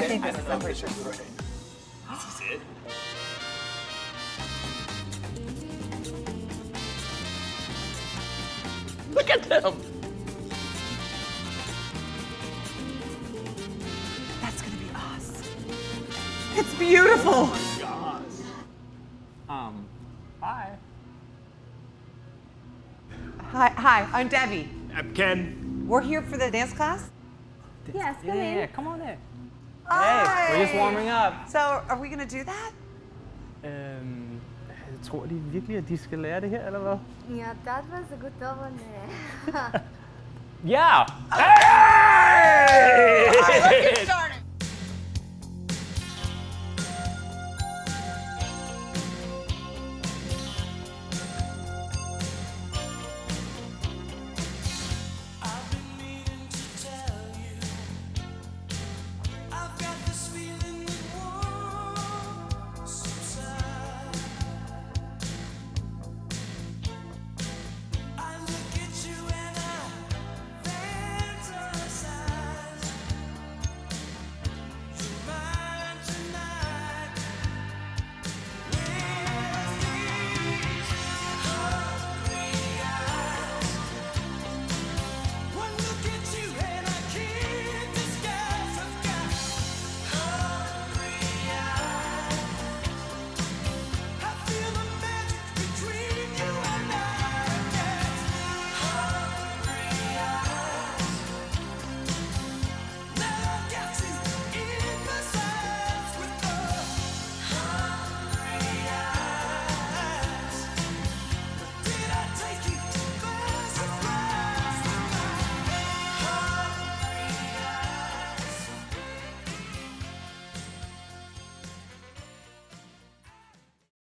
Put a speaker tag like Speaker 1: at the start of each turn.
Speaker 1: think this is a picture.
Speaker 2: This is it. Look at them.
Speaker 1: That's gonna be us. It's beautiful.
Speaker 2: Oh my gosh.
Speaker 3: Hi.
Speaker 1: Hi, I'm Debbie.
Speaker 2: I'm Ken.
Speaker 1: We're here for the dance class.
Speaker 4: Yes, come in.
Speaker 3: Yeah, come on in.
Speaker 1: Hi.
Speaker 3: Hey, we're just warming up.
Speaker 1: So, are we gonna do that?
Speaker 3: Tror de virkelig, at de skal lære det her, eller hvad?
Speaker 4: Ja, that was a good one.
Speaker 3: Ja!
Speaker 1: All right, let's get started.